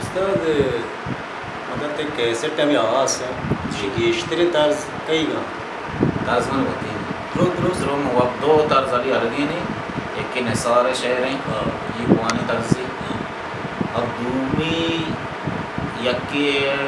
Üstad, मतलब ते कैसेट में आवाज़ येश्तरी तर्ज कई गा तर्ज मन होती है درست رو مواد دو طرز علی الگی نہیں ایک کے نثار شعر ہیں یہ پوانی طرزی اب دومی یک کے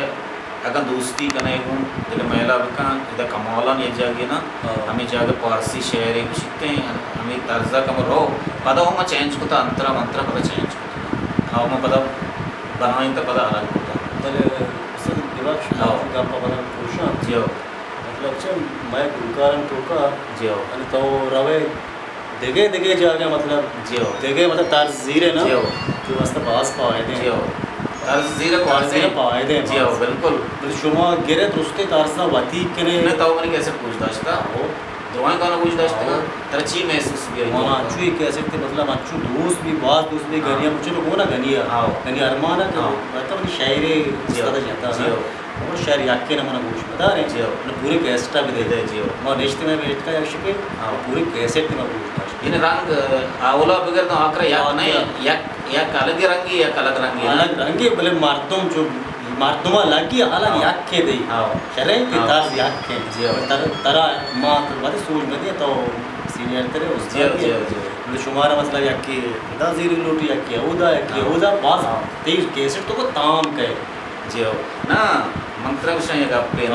اگر دوستی کنے ہوں دل میلا بکان ادھا کمالا نہیں جاگے نا ہمیں جاگے پارسی شعر ایک شکتے ہیں ہمیں طرزہ کم رو پدا ہوں میں چینج کتا انترہ منترہ پدا چینج کتا ہاں میں پدا بنائیں تا پدا الگ کتا دل اصلا دیوار شکتا گا پا بنا پوشا جیو مطلب چا میں گلکارن توکا جیو تو روے دیگے دیگے جاگے مطلب جیو دیگے مطلب طرز زیرے نا جیو جو واسطہ باز پائے دیں جیو طرز زیر پائے دیں جیو بالکل شما گرے درستے طرزنا وطیق کنے میں تو منی کیسے پوچھ داشتا ہو دوائیں کانا پوچھ داشتا ترچی محسوس بھی ہے مانا انچوی کیسے تھے مطلب انچو دوست بھی باز دوست بھی گنیا مجھے لوگ ہونا گنیا گنیا ارمانا کہ مطلب انہی شاعرے استاد جاتا ہے اور شاعر یاکی نمانا گوش بتا رہے ہیں پورے کیسٹا بھی دے دے ماں نشتے میں بیٹھ کا یک شکے پورے کیسٹ میں گوش داشتا یہ رنگ اولا بگر تو آکر یک نہیں یک الگ رنگی یک الگ رنگی الگ رنگی بلے مردم جو مردمہ لگی الگ یک کے دی شرعی کی تاز یک کے ترہ ماں تربادی سوچ میں دیا تو سینئر ترے اس بلے شمارا مطلب یک کے دا زیر لوٹی یک کے اودا باز تیز کیسٹ تو کو تام کہے جیو نا منترم شاید گا پینا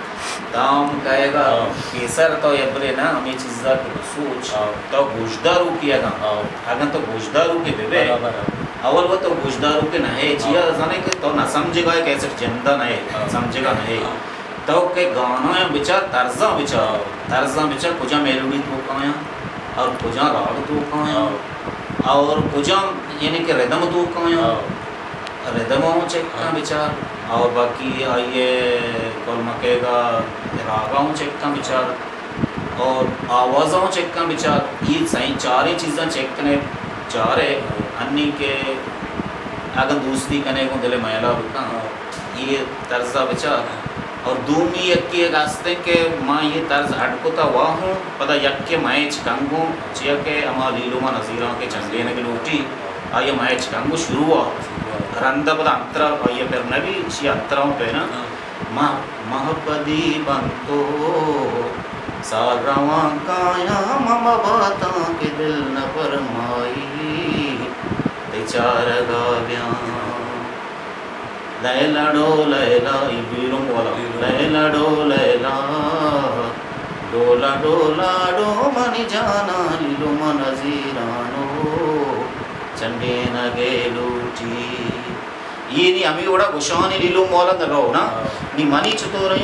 دام کہے گا کیسر تو یبرے نا ہمیں چیزا کی سوچ تو گوشدارو کیا گا اگر تو گوشدارو کے بے اول وہ تو گوشدارو کے نہے چیا زانے کہ تو نہ سمجھے گا کیسر جندہ نہے سمجھے گا نہے تو کہ گانا بچا ترزاں بچا کجا میلوڈی تو کھایا اور کجا راگ تو کھایا اور کجا یعنی کہ ردم تو کھایا ردموں چکاں بچار اور باقی آئیے کل مکے گا راگاں چکاں بچار اور آوازاں چکاں بچار یہ صحیح چارے چیزاں چکنے چارے انہی کے اگر دوستی کنے کو دل میلا بکاں یہ طرزہ بچار اور دومی یک کی ایک آستے کہ ماں یہ طرز ہٹکتا ہوا ہوں پدا یک کے مائیں چکنگوں چیا کہ اما لیلوما نظیران کے چنگینے کی لوٹی آئیے مائیں چکنگوں شروع ہوا رندہ پدا انترہ آئیے پھر نبی شی انترہوں پہ نا محبدی بنتو سال روان کایا ماما باتاں کے دل نہ فرمائی بیچارہ گا بیان لیلا ڈو لیلا یہ بیروں والا لیلا ڈو لیلا ڈولا ڈولا ڈو منی جانا لیلو منظیرانو چنڈے نگے لوٹی یہ نہیں ہمیں وڑا گشانی لیلو مولا در رہو نا نی منی چھتو رہی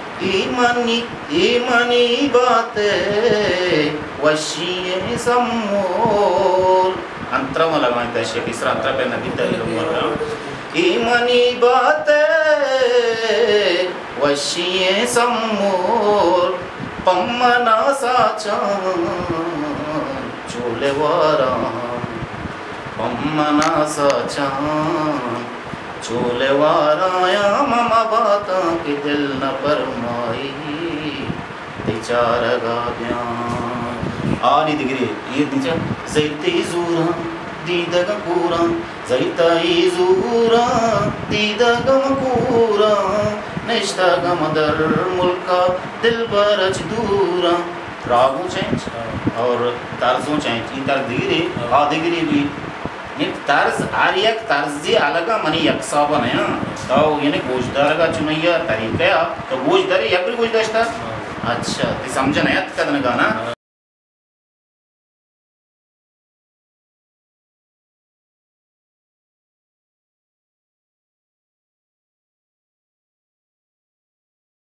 ایمانی باتیں وشی سمول انترہ میں لگوائیں تیشی کسرا انترہ پہ نبی تلیلو مولا ایمانی باتیں وشی سمول پمنا ساچان چولے واران پمنا ساچان چولے وارایا ماما باتاں کی دل نہ فرمائی بیچارہ گا بیان آنی دگری یہ دیجا زیتی زورا دیدگا پورا زیتائی زورا دیدگا مکورا نشتہ گا مدر ملکا دل برچ دورا راگوں چینج اور طرزوں چینج یہ طرز دگری دگری بھی یہ طرز ہر یک طرزی الگا منی یکسابہ نہیں تو یعنی گوشدار کا چنیا طریقہ ہے تو گوشداری یک بھی گوشداشتا اچھا تی سمجھا نہیں ات کدن گانا